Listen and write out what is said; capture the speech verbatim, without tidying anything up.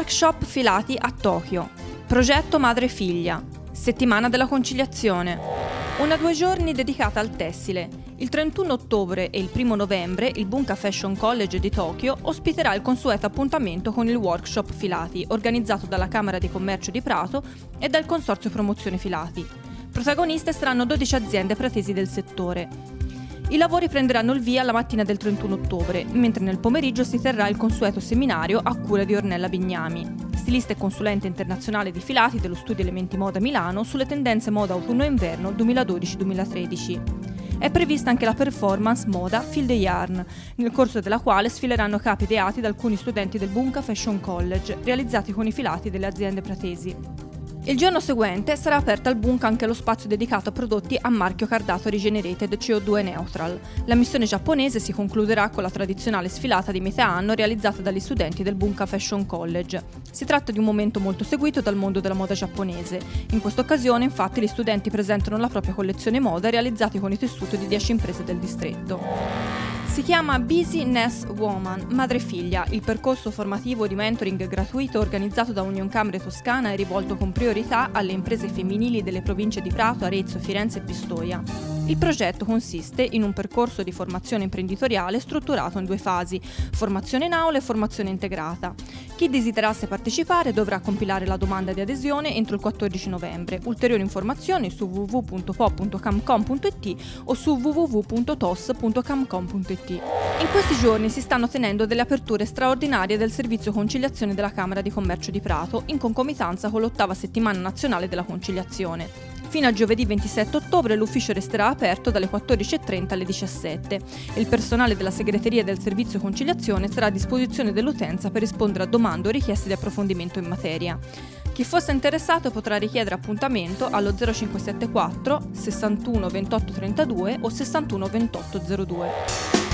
Workshop filati a Tokyo. Progetto madre e figlia. Settimana della conciliazione. Una due giorni dedicata al tessile. Il trentuno ottobre e il primo novembre il Bunka Fashion College di Tokyo ospiterà il consueto appuntamento con il workshop filati, organizzato dalla Camera di Commercio di Prato e dal Consorzio Promozione Filati. Protagoniste saranno dodici aziende pratesi del settore. I lavori prenderanno il via la mattina del trentuno ottobre, mentre nel pomeriggio si terrà il consueto seminario a cura di Ornella Bignami, stilista e consulente internazionale di filati dello Studio Elementi Moda Milano, sulle tendenze moda autunno-inverno duemiladodici duemilatredici. È prevista anche la performance moda Feel the Yarn, nel corso della quale sfileranno capi ideati da alcuni studenti del Bunka Fashion College, realizzati con i filati delle aziende pratesi. Il giorno seguente sarà aperto al Bunka anche lo spazio dedicato a prodotti a marchio cardato Regenerated C O due Neutral. La missione giapponese si concluderà con la tradizionale sfilata di metà anno realizzata dagli studenti del Bunka Fashion College. Si tratta di un momento molto seguito dal mondo della moda giapponese. In questa occasione, infatti, gli studenti presentano la propria collezione moda realizzati con i tessuti di dieci imprese del distretto. Si chiama Business Woman, madre e figlia. Il percorso formativo di mentoring gratuito organizzato da Unioncamere Toscana è rivolto con priorità alle imprese femminili delle province di Prato, Arezzo, Firenze e Pistoia. Il progetto consiste in un percorso di formazione imprenditoriale strutturato in due fasi, formazione in aula e formazione integrata. Chi desiderasse partecipare dovrà compilare la domanda di adesione entro il quattordici novembre. Ulteriori informazioni su w w w punto po punto camcom punto i t o su w w w punto tos punto camcom punto i t. In questi giorni si stanno tenendo delle aperture straordinarie del servizio conciliazione della Camera di Commercio di Prato, in concomitanza con l'ottava settimana nazionale della conciliazione. Fino a giovedì ventisette ottobre l'ufficio resterà aperto dalle quattordici e trenta alle diciassette e il personale della segreteria del servizio conciliazione sarà a disposizione dell'utenza per rispondere a domande o richieste di approfondimento in materia. Chi fosse interessato potrà richiedere appuntamento allo zero cinque sette quattro sessantuno ventotto trentadue o sessantuno ventotto zero due.